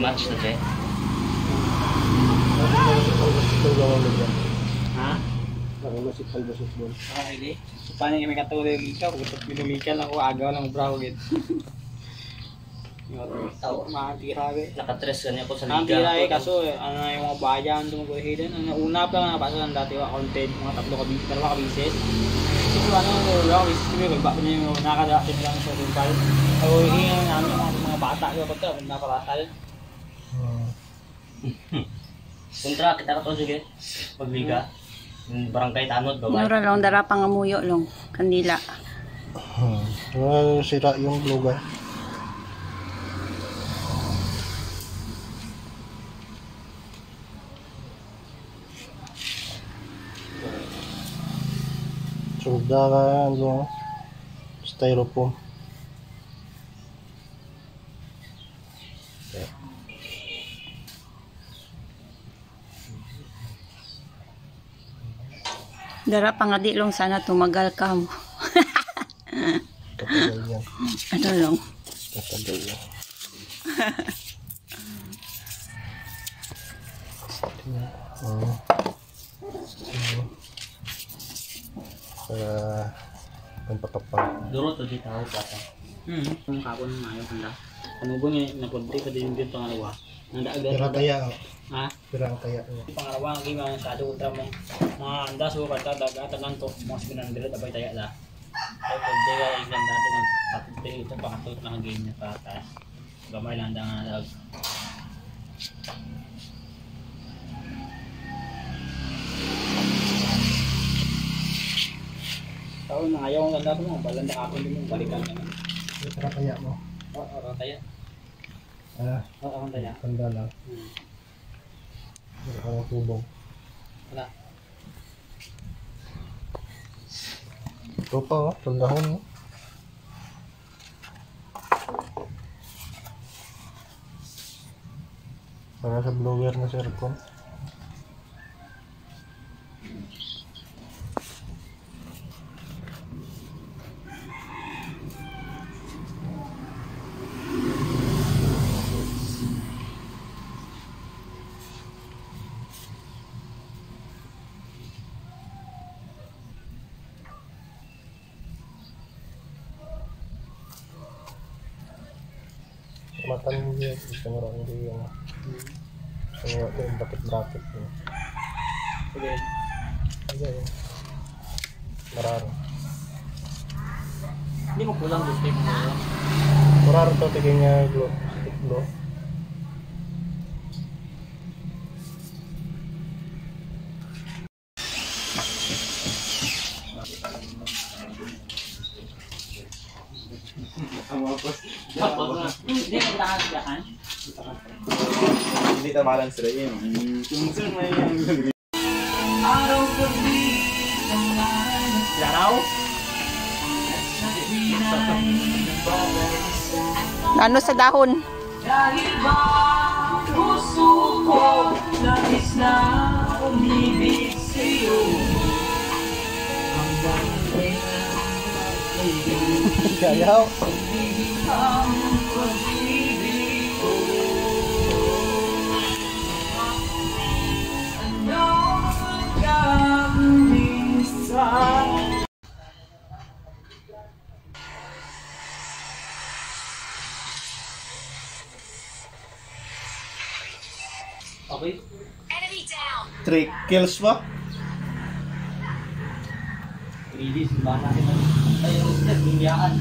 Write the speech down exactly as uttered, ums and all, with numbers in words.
match na siya. Ha? Nakamasik basketball. Ah, hindi. Paano yung may katulog ka? Kung pinumikal ako, agaw lang braho gid. Tao, makatirabe. Nakatres ka niya ako sa Ang liga. tirabe kaso, eh, ano yung mga bayan tumuguhidan. Ang una pa nga nabasa ng dati wa content, mga tatlo ka bisis, dalawa ka bisis. Kasi ano, wala ka bisis ko, bagba niya yung nakadaatin lang sa tumpal. So, hihingan namin yung mga, mga bata ko pagka, napakasal. Kontra, kita ka to, sige. Pagliga. Yung barangay tanod, bawal. Nura long dara pangamuyo long kandila. Hmm. Well, sira yung lugar. Sudahan yung styrofoam. Dara pangadi long sana tumagal ka mo. Katagal yan. Ano long? Katagal yan. Oh. Para pampatapang. Duro to di tao plata. Hmm. Kung kapon ng ayaw kanda. Ano ba niya, napunti pa din yung pangalawa. Nandaag Pira kaya. Ha? Pira ang kaya. Pangalawa, ang gima sa ato ultra mo. Mga andas ko kata dagatan lang to. Mga sinandira tapay taya la. So, pwede ka ilan dati nagpapite ito pangatot na game niya sa taas. Gamay lang nga lag. Taon na ayaw ang ganda mo. Balanda ako din mo. Balikan naman. Pira kaya mo. Oo, oh, taya. Ah, Oo, oh, taya. kanda lang. Hmm. Pira ang tubong. Wala. Ito pa oh, tandahon oh. Para sa blower na cellphone. Matan dia gusto mo rin hindi yung gusto mo rin yung bracket-bracket yun. Sige. Ayan yun. Mararo. Hindi mo kulang gusto mo. Mararo to tiging nga glow. Stick glow. Tapos na. Hindi mo takas ka Hindi tamalan sila yun. Kung saan may yung Laraw? Ano sa dahon? Dahil ba puso ko nais na umibig sa'yo hanggang kailan Kayaw. ibig ang pag-ibig ko. Ano kang minsan Okay. Three kills ba? Release, ba natin na. Ay, yung step, hingiyaan.